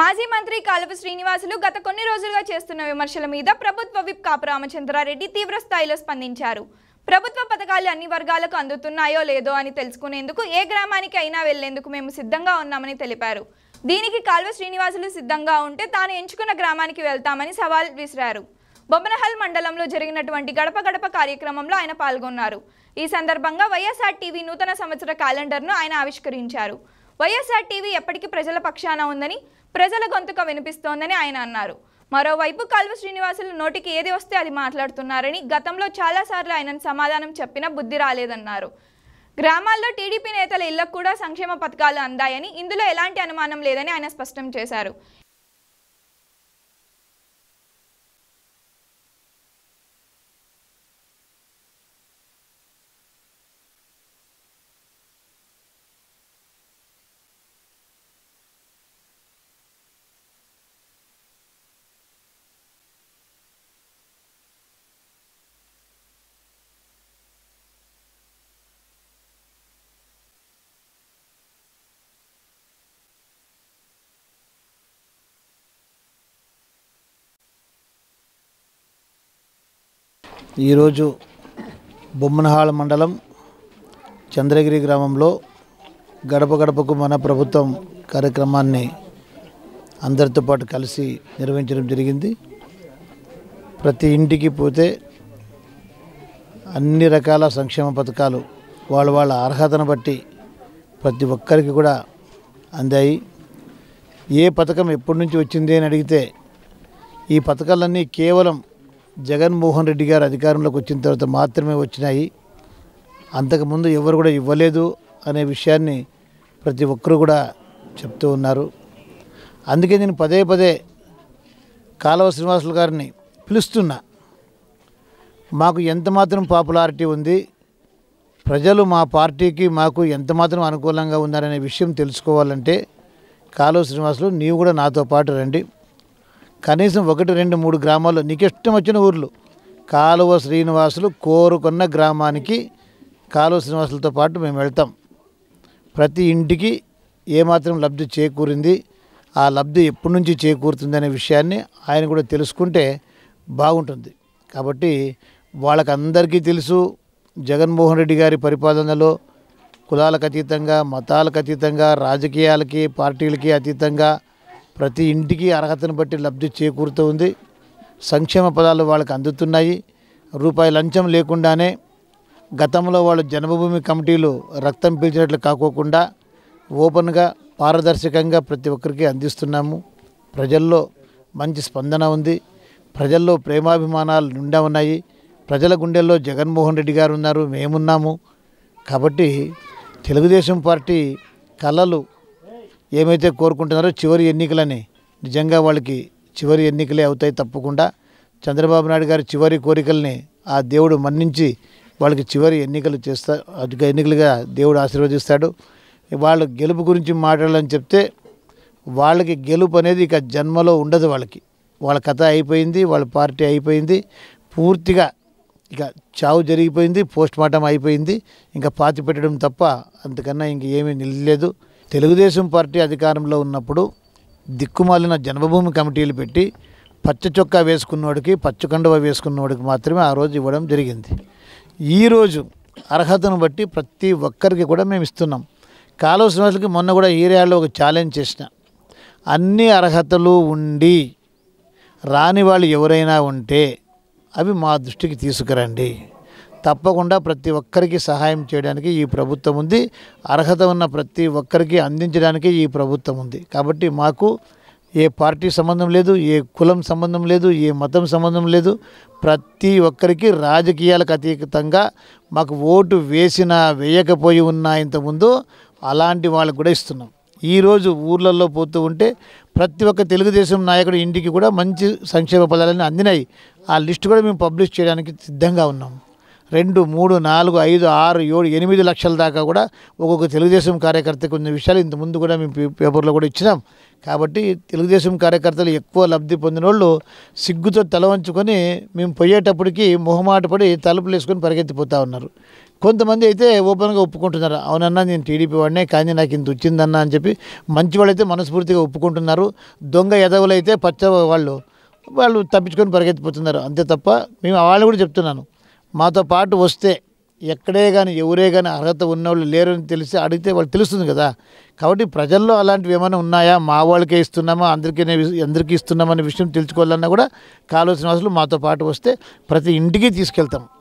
మాజీ మంత్రి కాలువ శ్రీనివాసులు గత కొన్ని రోజులుగా చేస్తున్న విమర్శల మీద ప్రభుత్వ విప్ కాపు రామచంద్రారెడ్డి తీవ్ర స్థాయిలో స్పందించారు. ప్రభుత్వ పథకాలు అన్ని వర్గాలకు అందుతున్నాయో లేదో అని తెలుసుకునేందుకు ఏ గ్రామానికి అయినా వెళ్లేందుకు మేము సిద్ధంగా ఉన్నామని తెలిపారు. దీనికి కాలువ శ్రీనివాసులు సిద్ధంగా ఉంటే తాను ఎంచుకున్న గ్రామానికి వెళ్తామని సవాల్ విసిరారు. బొమ్మనహల్ మండలంలో జరిగినటువంటి గడప గడప కార్యక్రమంలో ఆయన పాల్గొన్నారు. ఈ సందర్భంగా వైఎస్ఆర్ టీవీ నూతన సంవత్సర క్యాలెండర్ను ఆయన ఆవిష్కరించారు. వైఎస్ఆర్ టీవీ ఎప్పటికీ ప్రజల పక్షాన ఉందని, ప్రజల గొంతుక వినిపిస్తోందని ఆయన అన్నారు. మరోవైపు కాలువ శ్రీనివాసులు నోటికి ఏది వస్తే అది మాట్లాడుతున్నారని, గతంలో చాలాసార్లు ఆయనను సమాధానం చెప్పినా బుద్ధి రాలేదన్నారు. గ్రామాల్లో టీడీపీ నేతల ఇళ్లకు కూడా సంక్షేమ పథకాలు అందాయని, ఇందులో ఎలాంటి అనుమానం లేదని ఆయన స్పష్టం చేశారు. ఈరోజు బొమ్మనహాళ మండలం చంద్రగిరి గ్రామంలో గడప గడపకు మన ప్రభుత్వం కార్యక్రమాన్ని అందరితో పాటు కలిసి నిర్వహించడం జరిగింది. ప్రతి ఇంటికి పోతే అన్ని రకాల సంక్షేమ పథకాలు వాళ్ళ అర్హతను బట్టి ప్రతి ఒక్కరికి కూడా అందాయి. ఏ పథకం ఎప్పటి నుంచి వచ్చింది అని అడిగితే ఈ పథకాలన్నీ కేవలం జగన్మోహన్ రెడ్డి గారు అధికారంలోకి వచ్చిన తర్వాత మాత్రమే వచ్చినాయి, అంతకుముందు ఎవరు కూడా ఇవ్వలేదు అనే విషయాన్ని ప్రతి ఒక్కరు కూడా చెప్తూ ఉన్నారు. అందుకే నేను పదే పదే కాలువ శ్రీనివాసులు గారిని పిలుస్తున్నా. మాకు ఎంత మాత్రం పాపులారిటీ ఉంది, ప్రజలు మా పార్టీకి మాకు ఎంత మాత్రం అనుకూలంగా ఉన్నారనే విషయం తెలుసుకోవాలంటే కాలువ శ్రీనివాసులు నీవు కూడా నాతో పాటు రండి. కనీసం 1, 2, 3 గ్రామాల్లో నీకు ఇష్టం వచ్చిన ఊర్లు కాలువ శ్రీనివాసులు కోరుకున్న గ్రామానికి కాలువ శ్రీనివాసులతో పాటు మేము వెళ్తాం. ప్రతి ఇంటికి ఏమాత్రం లబ్ధి చేకూరింది, ఆ లబ్ధి ఎప్పటి నుంచి చేకూరుతుంది అనే విషయాన్ని ఆయన కూడా తెలుసుకుంటే బాగుంటుంది. కాబట్టి వాళ్ళకందరికీ తెలుసు, జగన్మోహన్ రెడ్డి గారి పరిపాలనలో కులాలకు అతీతంగా, మతాలకు అతీతంగా, రాజకీయాలకి పార్టీలకి అతీతంగా ప్రతి ఇంటికి అర్హతను బట్టి లబ్ధి చేకూరుతూ ఉంది. సంక్షేమ పదాలు వాళ్ళకి అందుతున్నాయి. రూపాయి లంచం లేకుండానే గతంలో వాళ్ళు జన్మభూమి కమిటీలు రక్తం పీల్చినట్లు కాకోకుండా ఓపెన్గా పారదర్శకంగా ప్రతి ఒక్కరికి అందిస్తున్నాము. ప్రజల్లో మంచి స్పందన ఉంది, ప్రజల్లో ప్రేమాభిమానాలు నిండా ఉన్నాయి. ప్రజల గుండెల్లో జగన్మోహన్ రెడ్డి గారు ఉన్నారు, మేమున్నాము. కాబట్టి తెలుగుదేశం పార్టీ కళలు ఏమైతే కోరుకుంటున్నారో చివరి ఎన్నికలని నిజంగా వాళ్ళకి చివరి ఎన్నికలే అవుతాయి తప్పకుండా. చంద్రబాబు నాయుడు గారి చివరి కోరికల్ని ఆ దేవుడు మన్నించి వాళ్ళకి చివరి ఎన్నికలుగా దేవుడు ఆశీర్వదిస్తాడు. వాళ్ళ గెలుపు గురించి మాట్లాడాలని చెప్తే వాళ్ళకి గెలుపు అనేది ఇక జన్మలో ఉండదు. వాళ్ళ కథ అయిపోయింది, వాళ్ళ పార్టీ అయిపోయింది, పూర్తిగా ఇక చావు జరిగిపోయింది, పోస్ట్ మార్టం అయిపోయింది. ఇంకా పాతి పెట్టడం తప్ప అంతకన్నా ఇంక ఏమీ నిలలేదు. తెలుగుదేశం పార్టీ అధికారంలో ఉన్నప్పుడు దిక్కుమాలిన జన్మభూమి కమిటీలు పెట్టి పచ్చ చొక్కా వేసుకున్నోడికి, పచ్చ కండువ వేసుకున్నోడికి మాత్రమే ఆ రోజు ఇవ్వడం జరిగింది. ఈరోజు అర్హతను బట్టి ప్రతి ఒక్కరికి కూడా మేము ఇస్తున్నాం. కాలువ శ్రీనివాసులకి మొన్న కూడా ఏరియాలో ఒక ఛాలెంజ్ చేసిన, అన్ని అర్హతలు ఉండి రాని వాళ్ళు ఎవరైనా ఉంటే అవి మా దృష్టికి తీసుకురండి, తప్పకుండా ప్రతి ఒక్కరికి సహాయం చేయడానికి ఈ ప్రభుత్వం ఉంది, అర్హత ఉన్న ప్రతి ఒక్కరికి అందించడానికి ఈ ప్రభుత్వం ఉంది. కాబట్టి మాకు ఏ పార్టీ సంబంధం లేదు, ఏ కులం సంబంధం లేదు, ఏ మతం సంబంధం లేదు. ప్రతి ఒక్కరికి రాజకీయాలకు అతీతంగా మాకు ఓటు వేసినా వేయకపోయి ఉన్నా ఇంతకుముందు అలాంటి వాళ్ళకు కూడా ఇస్తున్నాం. ఈరోజు ఊర్లలో పోతూ ఉంటే ప్రతి ఒక్క తెలుగుదేశం నాయకుడి ఇంటికి కూడా మంచి సంక్షేమ పదాలన్నీ అందినాయి. ఆ లిస్టు కూడా మేము పబ్లిష్ చేయడానికి సిద్ధంగా ఉన్నాం. 2, 3, 4, 5, 6, 7, 8 లక్షల దాకా కూడా ఒక్కొక్క తెలుగుదేశం కార్యకర్తకు ఉన్న విషయాలు ఇంతకుముందు కూడా మేము పేపర్లో కూడా ఇచ్చినాం. కాబట్టి తెలుగుదేశం కార్యకర్తలు ఎక్కువ లబ్ధి పొందిన వాళ్ళు సిగ్గుతో తల వంచుకొని మేము పోయేటప్పటికి మొహమాటపడి తలుపులు వేసుకొని పరిగెత్తిపోతూ ఉన్నారు. కొంతమంది అయితే ఓపెన్గా ఒప్పుకుంటున్నారు, అవునన్నా నేను టీడీపీ వాడినే కానీ నాకు ఇంత వచ్చిందన్న అని చెప్పి మంచి వాళ్ళైతే మనస్ఫూర్తిగా ఒప్పుకుంటున్నారు. దొంగ ఎదవులైతే వాళ్ళు తప్పించుకొని పరిగెత్తిపోతున్నారు అంతే తప్ప. మేము వాళ్ళు కూడా చెప్తున్నాను, మాతో పాటు వస్తే ఎక్కడే కానీ ఎవరే కానీ అర్హత ఉన్నవాళ్ళు లేరని తెలిసి అడిగితే వాళ్ళు తెలుస్తుంది కదా. కాబట్టి ప్రజల్లో అలాంటివి ఏమైనా ఉన్నాయా, మా వాళ్ళకే ఇస్తున్నామా అందరికీ ఇస్తున్నామనే విషయం తెలుసుకోవాలన్నా కూడా కాళోజీ శ్రీనివాసులు మాతో పాటు వస్తే ప్రతి ఇంటికి తీసుకెళ్తాం.